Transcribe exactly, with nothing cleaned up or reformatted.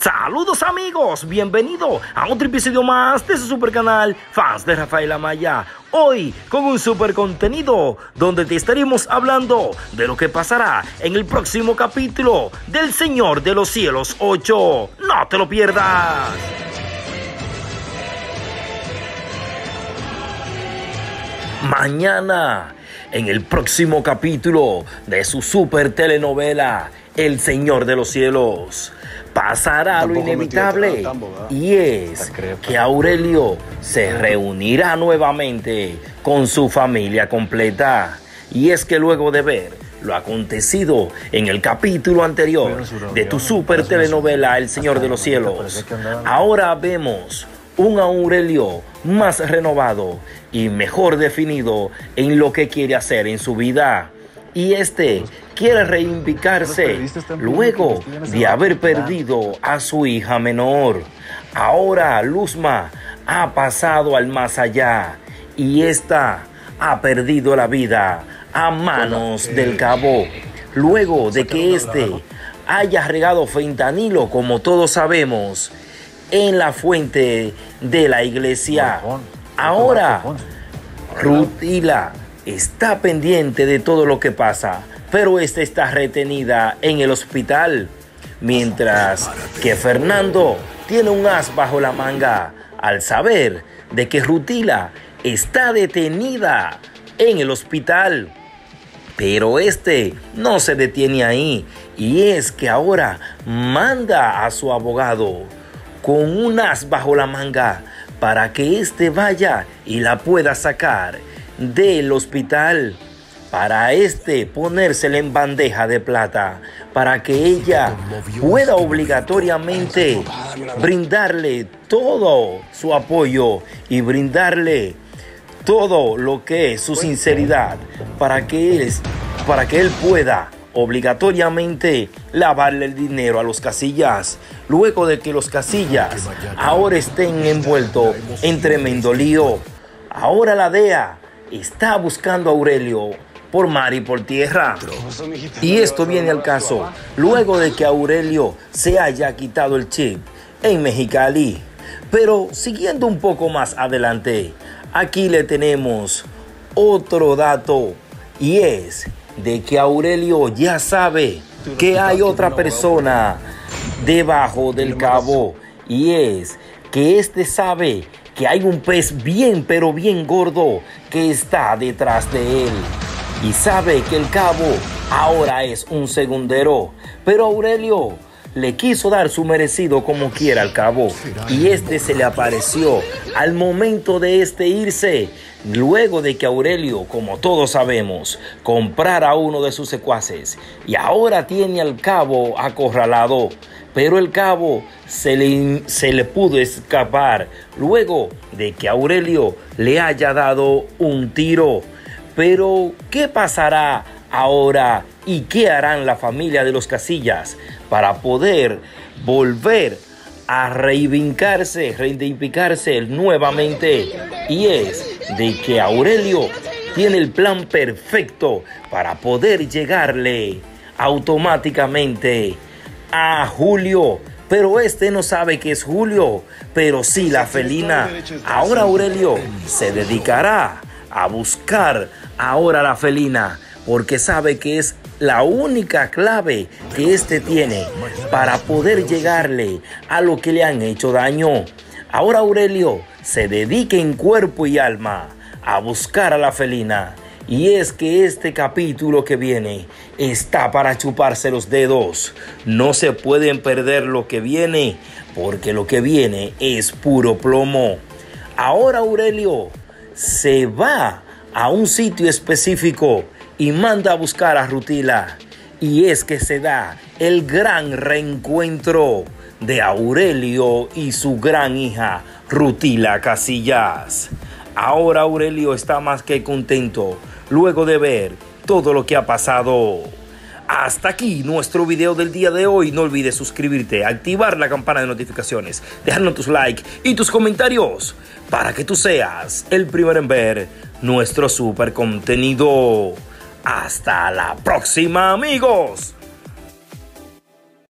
Saludos amigos, bienvenido a otro episodio más de su super canal Fans de Rafael Amaya. Hoy con un super contenido donde te estaremos hablando de lo que pasará en el próximo capítulo del Señor de los Cielos ocho. No te lo pierdas. Mañana, en el próximo capítulo de su super telenovela El Señor de los Cielos, pasará lo inevitable, y es que Aurelio se reunirá nuevamente con su familia completa. Y es que luego de ver lo acontecido en el capítulo anterior de tu super telenovela El Señor de los Cielos, ahora vemos un Aurelio más renovado y mejor definido en lo que quiere hacer en su vida. Y este quiere reivindicarse luego de haber perdido a su hija menor. Ahora Luzma ha pasado al más allá y esta ha perdido la vida a manos del cabo, luego de que este haya regado fentanilo, como todos sabemos, en la fuente de la iglesia. Ahora Rutila está pendiente de todo lo que pasa, pero esta está retenida en el hospital, mientras que Fernando tiene un as bajo la manga al saber de que Rutila está detenida en el hospital. Pero este no se detiene ahí, y es que ahora manda a su abogado con un as bajo la manga para que éste vaya y la pueda sacar del hospital, para este ponérsela en bandeja de plata, para que ella pueda obligatoriamente brindarle todo su apoyo y brindarle todo lo que es su sinceridad, para que él, para que él pueda obligatoriamente lavarle el dinero a los Casillas, luego de que los Casillas ahora estén envueltos en tremendo lío. Ahora la D E A está buscando a Aurelio por mar y por tierra. Y esto viene al caso luego de que Aurelio se haya quitado el chip en Mexicali. Pero siguiendo un poco más adelante, aquí le tenemos otro dato, y es de que Aurelio ya sabe que hay otra persona debajo del cabo, y es que este sabe que hay un pez bien pero bien gordo que está detrás de él, y sabe que el cabo ahora es un segundero, pero Aurelio le quiso dar su merecido como quiera al cabo, y este se le apareció al momento de este irse, luego de que Aurelio, como todos sabemos, comprara a uno de sus secuaces, y ahora tiene al cabo acorralado. Pero el cabo se le, se le pudo escapar luego de que Aurelio le haya dado un tiro. Pero ¿qué pasará ahora y qué harán la familia de los Casillas para poder volver a reivindicarse, reivindicarse nuevamente? Y es de que Aurelio tiene el plan perfecto para poder llegarle automáticamente a Julio, pero este no sabe que es Julio, pero sí la felina. Ahora Aurelio se dedicará a buscar ahora la felina, porque sabe que es la única clave que este tiene para poder llegarle a lo que le han hecho daño. Ahora Aurelio se dedica en cuerpo y alma a buscar a la felina. Y es que este capítulo que viene está para chuparse los dedos. No se pueden perder lo que viene, porque lo que viene es puro plomo. Ahora Aurelio se va a un sitio específico y manda a buscar a Rutila. Y es que se da el gran reencuentro de Aurelio y su gran hija Rutila Casillas. Ahora Aurelio está más que contento luego de ver todo lo que ha pasado. Hasta aquí nuestro video del día de hoy. No olvides suscribirte, activar la campana de notificaciones, dejarnos tus likes y tus comentarios para que tú seas el primero en ver nuestro super contenido. Hasta la próxima, amigos.